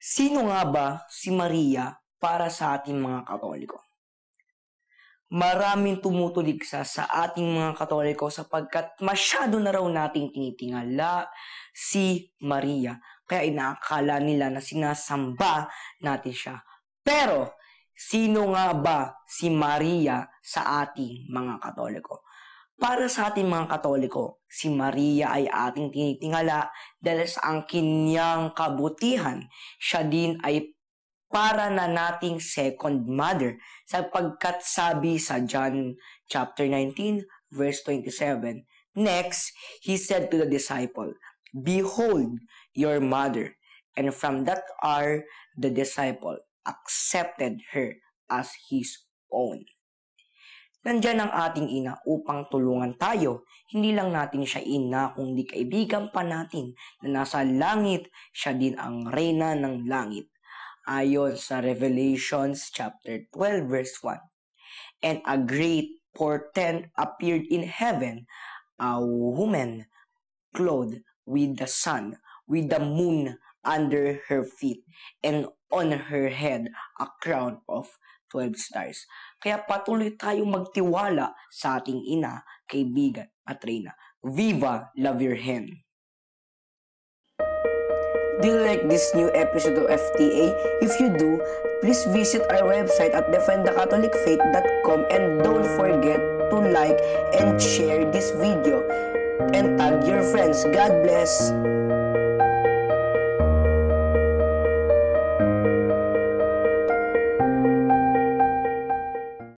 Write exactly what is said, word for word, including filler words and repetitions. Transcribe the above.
Sino nga ba si Maria para sa ating mga Katoliko? Maraming tumutuligsa sa ating mga Katoliko sapagkat masyado na raw nating tinitingala si Maria. Kaya inaakala nila na sinasamba natin siya. Pero, sino nga ba si Maria sa ating mga Katoliko? Para sa ating mga Katoliko, si Maria ay ating tinitingala dahil sa ang kanyang kabutihan. Siya din ay para na nating second mother sapagkat sabi sa John chapter nineteen verse twenty-seven, next, he said to the disciple, "Behold your mother." And from that hour, the disciple accepted her as his own. Nandyan ang ating ina upang tulungan tayo. Hindi lang natin siya ina, kundi kaibigan pa natin na nasa langit, siya din ang reyna ng langit. Ayon sa Revelations chapter twelve verse one. And a great portent appeared in heaven, a woman clothed with the sun, with the moon under her feet, and on her head a crown of twelve stars. Kaya patuloy tayong magtiwala sa ating ina, kaibigan at reyna. Viva la Virgen! Do you like this new episode of F T A? If you do, please visit our website at defend the catholic faith dot com and don't forget to like and share this video and tag your friends. God bless!